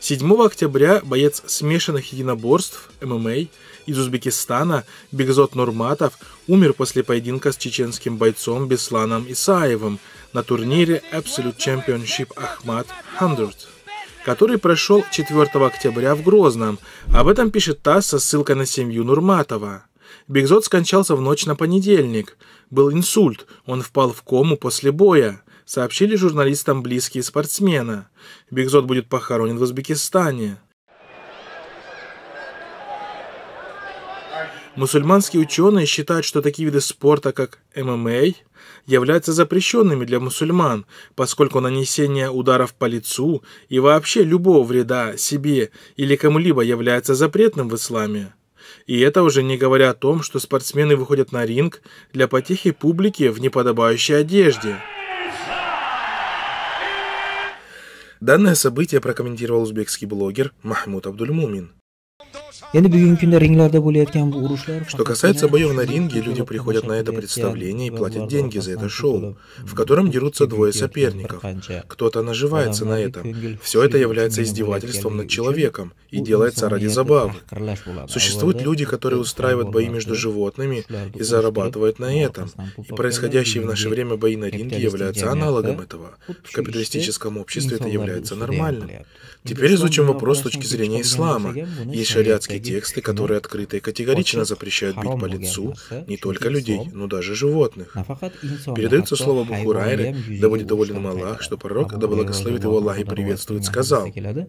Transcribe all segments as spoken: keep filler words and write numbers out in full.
седьмого октября боец смешанных единоборств эм эм а из Узбекистана Бигзот Нурматов умер после поединка с чеченским бойцом Бесланом Исаевым на турнире Absolute Championship Ahmad сто, который прошел четвёртого октября в Грозном. Об этом пишет ТАСС со ссылкой на семью Нурматова. Бигзот скончался в ночь на понедельник. Был инсульт, он впал в кому после боя, сообщили журналистам близкие спортсмена. Бигзот будет похоронен в Узбекистане. Мусульманские ученые считают, что такие виды спорта, как эм эм а, являются запрещенными для мусульман, поскольку нанесение ударов по лицу и вообще любого вреда себе или кому-либо является запретным в исламе. И это уже не говоря о том, что спортсмены выходят на ринг для потехи публики в неподобающей одежде. Данное событие прокомментировал узбекский блогер Махмуд Абдульмумин. Что касается боев на ринге, люди приходят на это представление и платят деньги за это шоу, в котором дерутся двое соперников. Кто-то наживается на этом. Все это является издевательством над человеком и делается ради забавы. Существуют люди, которые устраивают бои между животными и зарабатывают на этом. И происходящие в наше время бои на ринге являются аналогом этого. В капиталистическом обществе это является нормальным. Теперь изучим вопрос с точки зрения ислама. Есть шариатские тексты, которые открыто и категорично запрещают бить по лицу не только людей, но даже животных. Передается слово Абу Хурайре, да будет доволен им Аллах, что пророк, да благословит его Аллах и приветствует, сказал: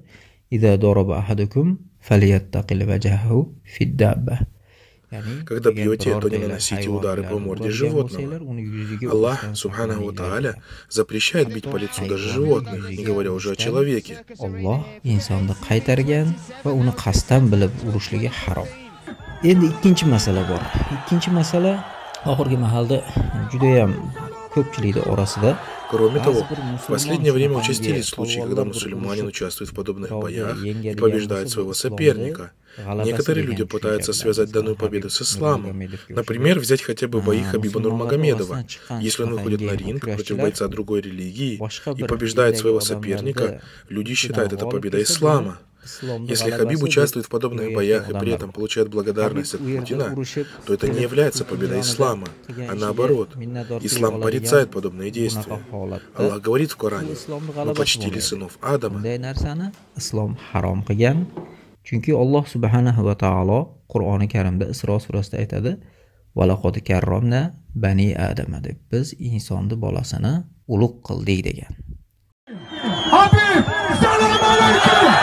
когда бьете, то не наносите удары по морде животного. Аллах, субханаху ва тааля, запрещает бить по лицу даже животных, не говоря уже о человеке. Alloh insonni qaytargan va uni qasddan bilib urishligi harom. Endi ikkinchi masala bor. Ikkinchi masala oxirgi mahalda juda ham ko'pchilikning orasida. Кроме того, в последнее время участились случаи, когда мусульманин участвует в подобных боях и побеждает своего соперника. Некоторые люди пытаются связать данную победу с исламом. Например, взять хотя бы бои Хабиба Нурмагомедова. Если он выходит на ринг против бойца другой религии и побеждает своего соперника, люди считают это победой ислама. Если Хабиб участвует в подобных боях и при этом получает благодарность от Путина, то это не является победой ислама, а наоборот. Ислам порицает подобные действия. Аллах говорит в Коране: «Мы почтили сынов Адама». Chunki Alloh subhanahu va taolo Qur'oni Karimda Isro surasida aytadi: "Va laqad karramna bani Adama" deb biz insonni bolasini ulug' qildik degan. Habib, assalomu alaykum.